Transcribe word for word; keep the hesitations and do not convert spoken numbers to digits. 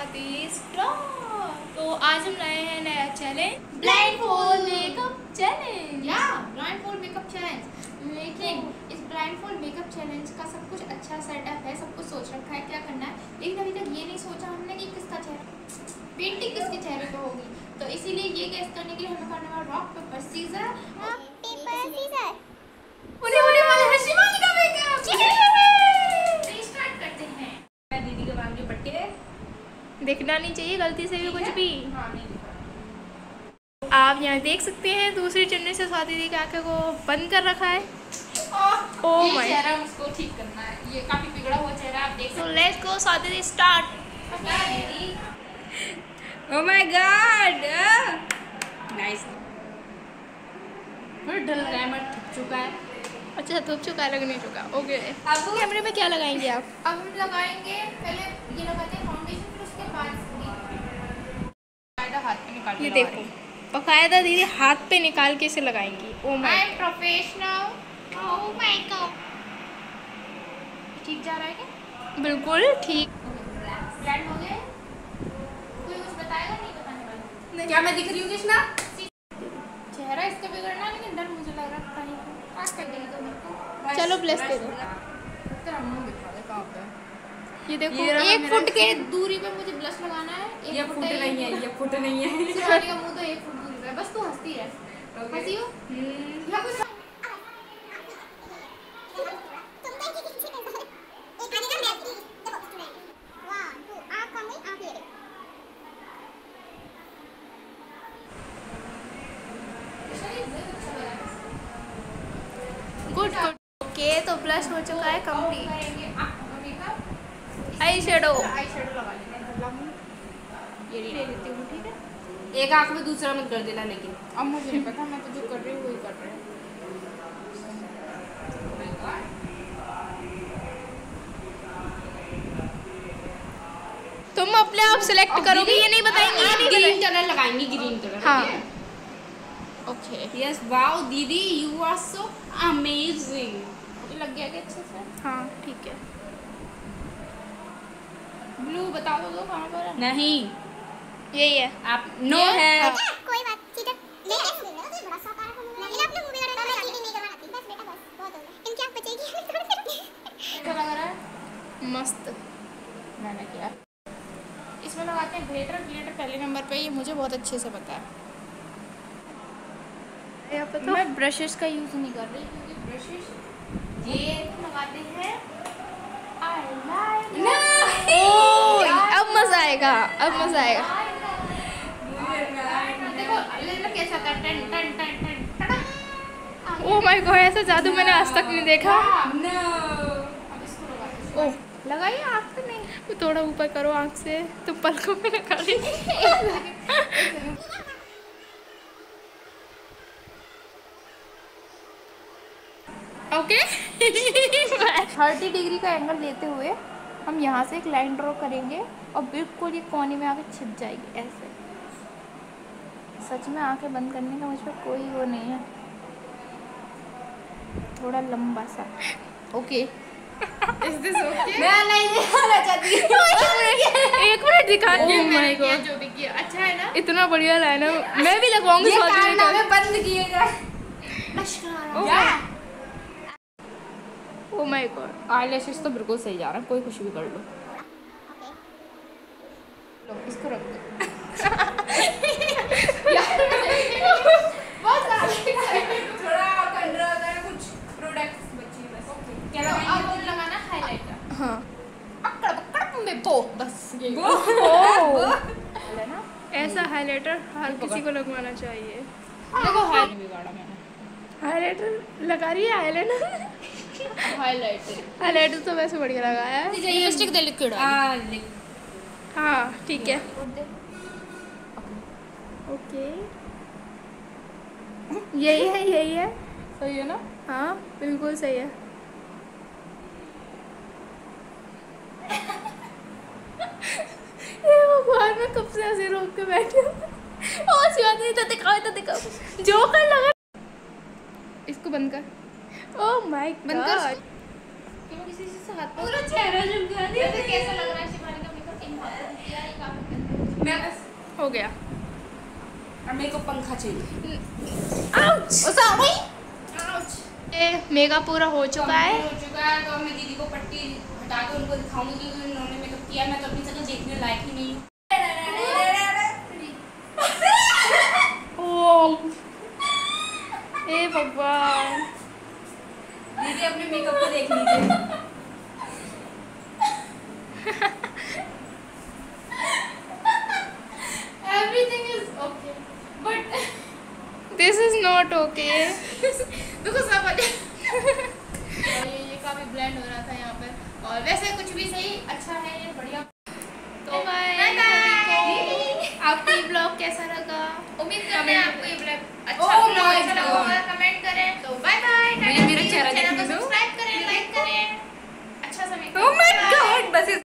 Swati start. तो आज हम लाए हैं नया challenge, blindfold makeup challenge. या ब्लाइंड फोल्ड मेकअप चैलेंज। लेकिन इस ब्लाइंड फोल्ड मेकअप चैलेंज का सब कुछ अच्छा सेटअप है, सब कुछ सोच रखा है क्या करना है, लेकिन अभी तक ये नहीं सोचा हमने कि किसका चेहरा पेंटिंग किसके चेहरे पे होगी। तो इसीलिए ये गेस करने के लिए हमें करने वाला rock paper scissor paper scissor. उन्हें उन्हें वाले हशीमानी का मेकअप स्टार्ट करते हैं। मैं दीदी के बाल के पट्टे दिखना नहीं चाहिए गलती से भी कुछ भी। हाँ, नहीं। आप यहाँ देख सकते हैं दूसरी चुन्नी से स्वाति दी की आंखें को बंद कर रखा है। ओह माय, चेहरा उसको ठीक करना है, ये काफी बिगड़ा हुआ चेहरा आप देख सकते हैं। लेट्स गो स्वाति दी start. Oh my God, nice. बड़ा डर लग रहा है, मैं थक चुका है। अच्छा तो चुका लग नहीं चुका। ओके, अब कैमरे में क्या लगाएंगे आप? अब हम लगाएंगे पहले ये लगाते हैं फाउंडेशन, फिर उसके बाद हाथ पे निकाल। ये देखो बकायदा दीदी हाथ पे निकाल के इसे लगाएंगी। Oh my, I am professional. Oh my God, ठीक जा रहा है क्या? बिल्कुल ठीक। ब्लेंड हो गया। कोई कुछ बताएगा? नहीं बताने वाला। क्या मैं दिख रही हूँ कृष्णा? चेहरा इसका बिगड़ना, लेकिन डर मुझे लग रहा है पता नहीं क्या कर देगी तो मेरे को। चलो ब्लेस दे दो। तेरा मुंह दिखा दे कहां पे। ये देखो ये एक फुट के दूरी पे मुझे ब्लश लगाना है। एक ये फुट नहीं है, ये फुट नहीं है। शिवानी का मुंह तो एक फुट दूरी पे है, बस तू हंसती रह। हंसी हो या कुछ। Good good. ओके तो ब्लश हो चुका है complete. Eye shadow eye shadow लगा लेते हैं। ये ले लेती हूँ, ठीक है। एक आंख में दूसरा मत कर देना, लेकिन अब मुझे नहीं पता, मैं तो जो कर रही हूँ वही कर रही हूँ। तुम अपने आप सिलेक्ट करोगी, ये नहीं बताएंगी। ये नहीं ग्रीन कलर लगाएंगी, ग्रीन कलर। हाँ ओके। यस वाओ दीदी, यू आर सो अमेजिंग। लग गया क्या अच्छे से? हाँ ठीक है। ब्लू बता दो तो कहाँ पर है? नहीं यही है। आप नो है। हाँ। कोई बात सीधा ले ऐसे ले लो, तो बड़ा शौक आ रहा है। इन अपने मूवी का मैं चीटिंग नहीं करवाती, बस बेटा बस बहुत हो गया। इनकी आंख बचेगी। क्या लग रहा है? मस्त मैंने किया। इसमें लगाते हैं ग्लिटर। ग्लिटर पहले नंबर पे, ये मुझे बहुत अच्छे से पता है। तो मैं ब्रशेस का यूज़ नहीं कर रही, क्योंकि ब्रशेस ये लगाते हैं आई अब मजा आएगा, अब मजा आएगा। देखो लेना कैसा था, टन टन टन टन। ओह माय गॉड, ऐसा जादू मैंने आज तक नहीं देखा। ओह लगाइए आँख पे नहीं, थोड़ा ऊपर करो आँख से, तुम पलकों पे निकाली। ओके थर्टी डिग्री का एंगल लेते हुए हम यहाँ से एक लाइन ड्रॉ करेंगे और बिल्कुल ये कोने में आके छिप जाएगी ऐसे। सच में आंखें बंद करने का मुझ पर कोई वो नहीं है, थोड़ा लंबा सा। Okay is this okay? मैं नहीं दिखाना चाहती। एक मिनट दिखा। ओह माय गॉड, जो भी किया अच्छा है ना, इतना बढ़िया लाइन है। मैं भी लगवाऊंगी। ये कारनामे बंद किए जाए। ओह माय गॉड, आईलैशेस तो बिल्कुल सही जा रहा है, कोई कुछ भी कर लो। लो इसको रख दो। थोड़ा कंट्रोल होता है, कुछ प्रोडक्ट्स बची बस। क्या अब लगाना हाइलाइटर। हाँ अकड़ अकड़ में बो, बस ये बो है ना। ऐसा हाइलाइटर हर किसी को लगवाना चाहिए। देखो हाई बिगाड़ा मैंने। हाइलाइटर लगा रही है, हाइलाइटर हाइलाइटर हाइलाइटर तो वैसे बढ़िया लगाया है। ये लिपस्टिक दे लिक्विड हां हाँ ठीक है। ओके यही है, यही है, सही है ना? हाँ बिल्कुल सही है। ये भगवान में कब से ऐसे रोक के बैठे और सिवा नहीं तो दिखाओ, तो दिखाओ जो कर लगा। इसको बंद कर। ओह माय गॉड, किसी से हाथ पूरा चेहरा झुक गया। कैसा लग रहा है शिवानी का मेकअप? इन हाथों किया, ये काफी हो गया। और मेरे को पंखा चाहिए। Ouch ouch. ये मेकअप पूरा हो चुका है। हो चुका है तो मैं दीदी को पट्टी हटा के उनको दिखाऊंगी कि उन्होंने मेकअप किया। मैं तो अपनी शक्ल देखने लायक ही नहीं हूँ। हे भगवान, दीदी अपने मेकअप को देख लीजिए। Everything is okay, but this is not okay. देखो सब और ये ये काफी ब्लेंड हो रहा था यहाँ पर। और वैसे कुछ भी सही,